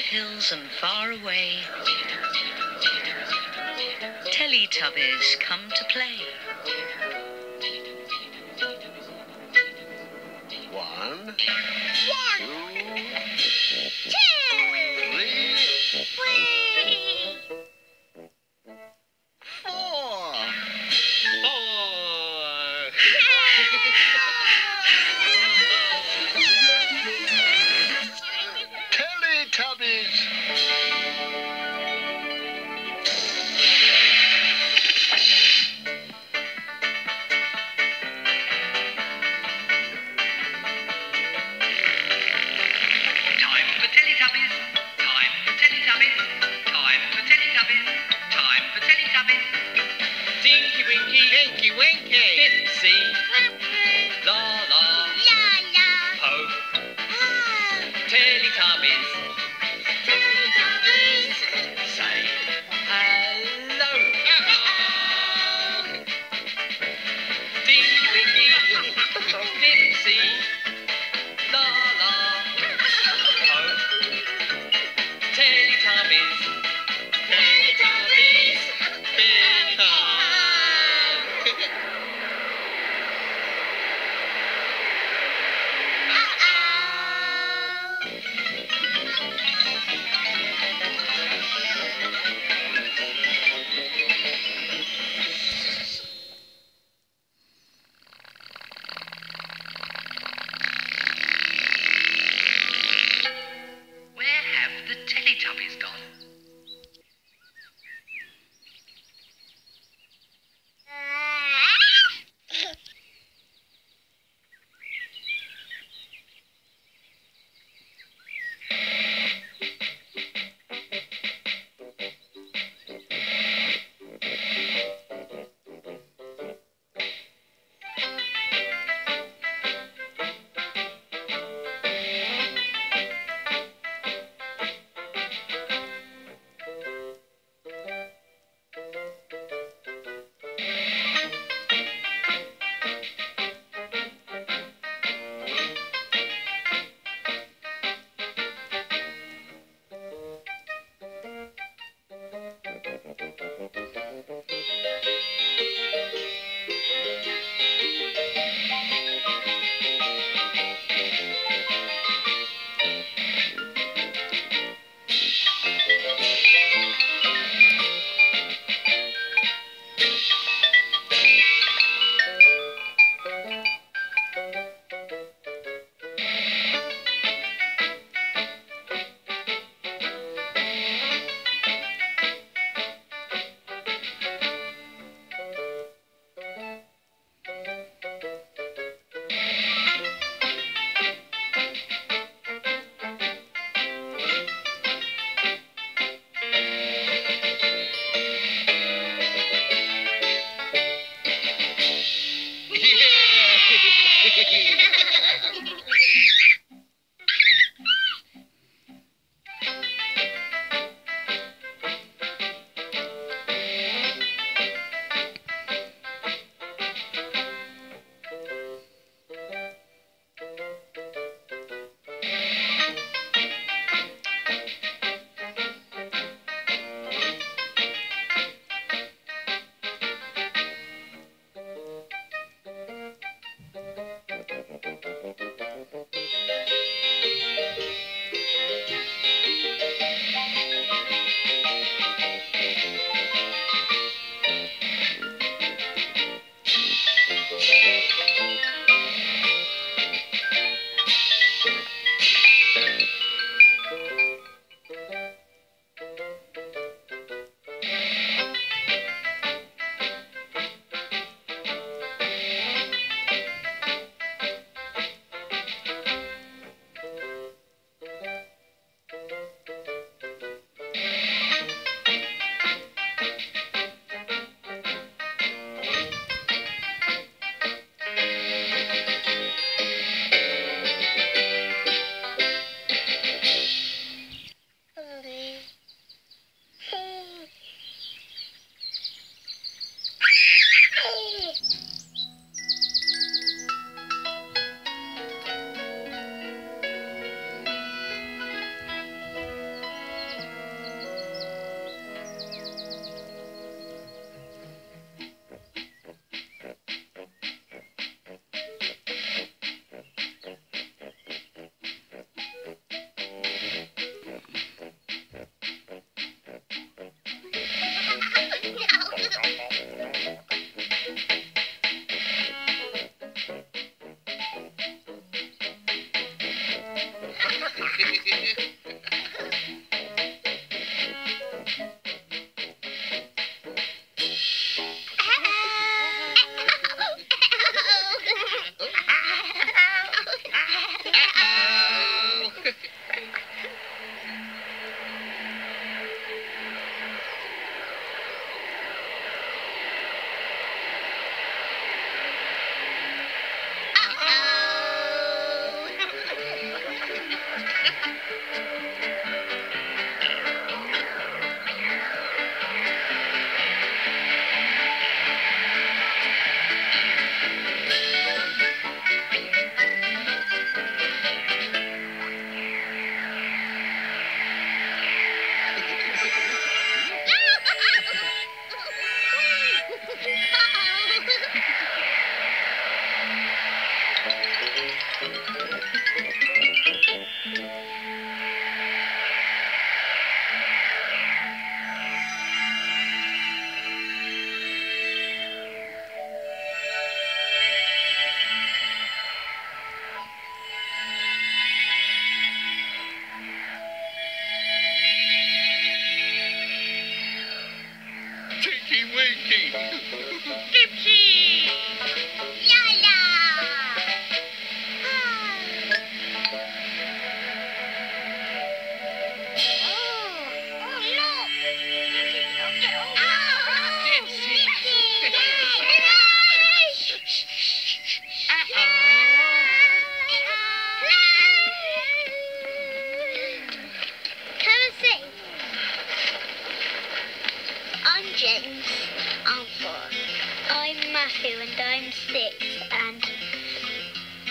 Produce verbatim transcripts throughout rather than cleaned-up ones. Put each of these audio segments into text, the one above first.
hills and far away, Teletubbies come to play. One, One, two, two, three, three, four. Four. Teletubbies. Time for Teletubbies. Time for Teletubbies. Time for Teletubbies. Time for Teletubbies. Tinky Winky. Tinky Winky. Dipsy. La la. la la, Po. oh, Teletubbies. Teletubbies. Say hello. Tinky Winky. Dipsy. La la. Po. Teletubbies. Teletubbies. Big hug. Where have the Teletubbies gone?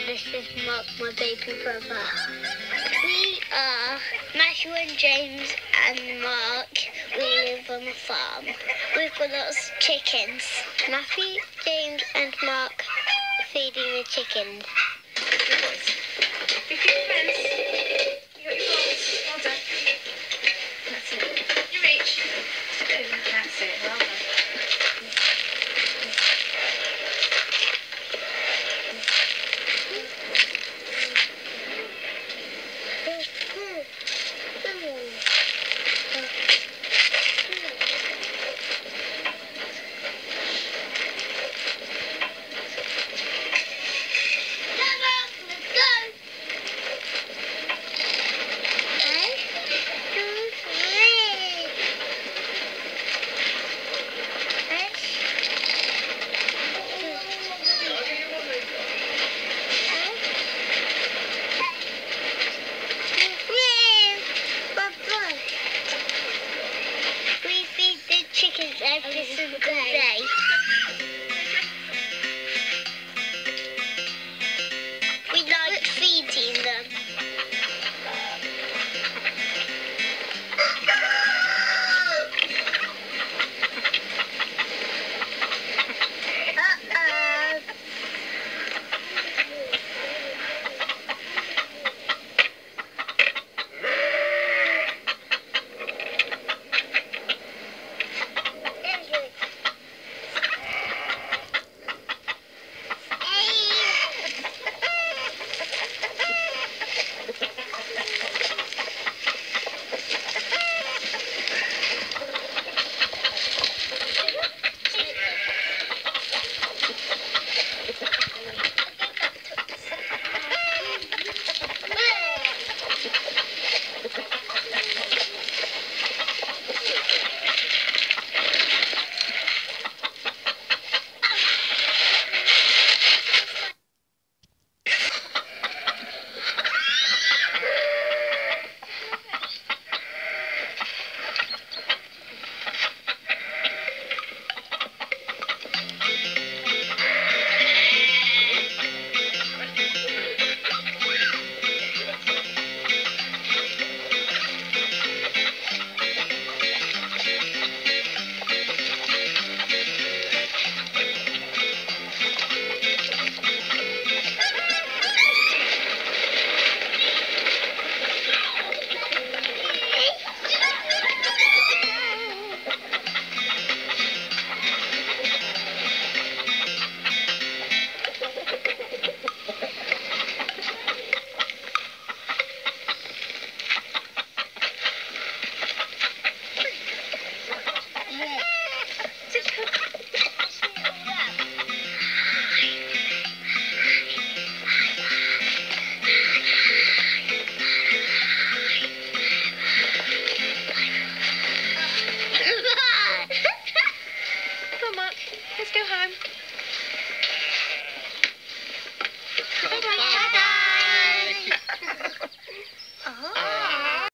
this is Mark, my baby brother. We are Matthew and James and Mark. We live on a farm. We've got lots of chickens. Matthew, James and Mark are feeding the chickens. Good boys. Big friends. You got your balls. Well done. That's it. You reach. That's it. Well done. Every single day. We like feeding them. Uh-oh. Let's go home. Bye-bye. Bye.